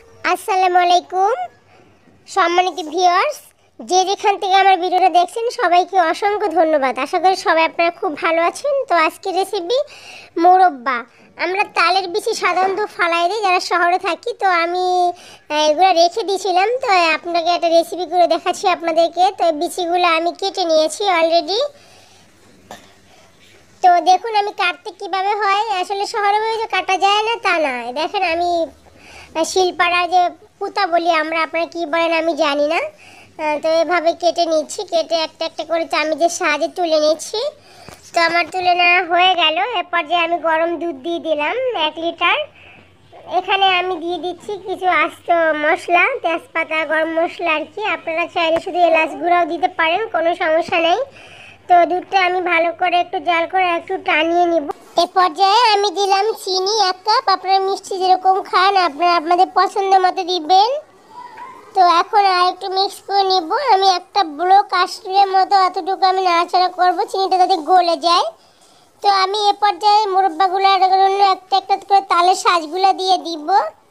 আসসালামু আলাইকুম সম্মানিত ভিউয়ার্স, যে যেখান থেকে আমার ভিডিওটা দেখছেন সবাইকে অসংখ্য ধন্যবাদ। আশা করি সবাই আপনারা খুব ভালো আছেন। তো আজকের রেসিপি মোরব্বা। আমরা তালের বিচি সাধারণত ফালাই দিই যারা শহরে থাকি, তো আমি এগুলো রেখে দিয়েছিলাম। তো আপনাকে একটা রেসিপি করে দেখাচ্ছি আপনাদেরকে। তো বিচিগুলো আমি কেটে নিয়েছি অলরেডি। তো দেখুন আমি কাটতে কিভাবে হয়, আসলে শহরে যে কাটা যায় না তা না, দেখেন আমি শিলপাড়া যে পুতা বলি আমরা, আপনারা কি বলেন আমি জানি না। তো এভাবে কেটে নিচ্ছি, কেটে একটা একটা করে চামচের সাহায্যে তুলে নিচ্ছি। তো আমার তুলে নেওয়া হয়ে গেল। এরপর যে আমি গরম দুধ দিয়ে দিলাম 1 লিটার। এখানে আমি দিয়ে দিচ্ছি কিছু আস্ত মশলা, তেজপাতা, গরম মশলা আর কি। আপনারা চাইলে শুধু এলাচ গুঁড়াও দিতে পারেন, কোনো সমস্যা নেই। তো দুধটা আমি ভালো করে একটু জাল করে একটু টানিয়ে নিব। এ পর্যায়ে আমি দিলাম চিনি 1 কাপ। আপনারা মিষ্টি যেরকম খান আপনারা আপনাদের পছন্দ মতো দিবেন। তো এখন আর একটু মিক্স করে নিব। আমি একটা ব্লক আসলের মতো এতটুকু আমি নাড়াচাড়া করব, চিনিটা যাতে গলে যায়। তো আমি এ পর্যায়ে মুরব্বাগুলো একটা একটা করে তালের সাজগুলো দিয়ে দিব।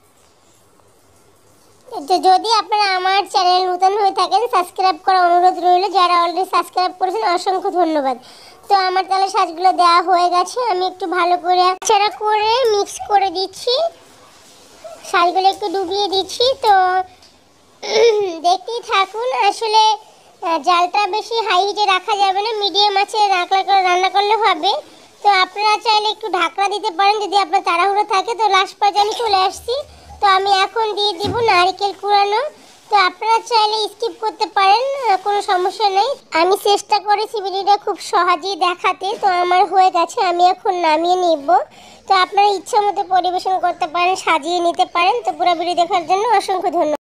তো যদি আপনারা আমার চ্যানেল নতুন হয়ে থাকেন সাবস্ক্রাইব করার অনুরোধ রইল, যারা অলরেডি সাবস্ক্রাইব করেছেন অসংখ্য ধন্যবাদ। তো আমার তাহলে সাজগুলো দেওয়া হয়ে গেছে, আমি একটু ভালো করে নাড়াচাড়া করে মিক্স করে দিচ্ছি, সাজগুলো একটু ডুবিয়ে দিচ্ছি। তো দেখতেই থাকুন। আসলে জালটা বেশি হাই হিটে রাখা যাবে না, মিডিয়াম আছে রান্না করলে হবে। তো আপনারা চাইলে একটু ঢাকনা দিতে পারেন যদি আপনার তাড়াহুড়ো থাকে। তো লাস্ট পর্যায়ে আমি চলে আসছি। তো আমি এখন দিয়ে দিব নারকেল কুড়ানো। তো আপনারা চাইলে স্কিপ করতে পারেন, কোনো সমস্যা নেই। আমি চেষ্টা করেছি ভিডিওটা খুব সহজেই দেখাতে। তো আমার হয়ে গেছে, আমি এখন নামিয়ে নিব। তো আপনারা ইচ্ছা মতো পরিবেশন করতে পারেন, সাজিয়ে নিতে পারেন। তো পুরো ভিডিও দেখার জন্য অসংখ্য ধন্যবাদ।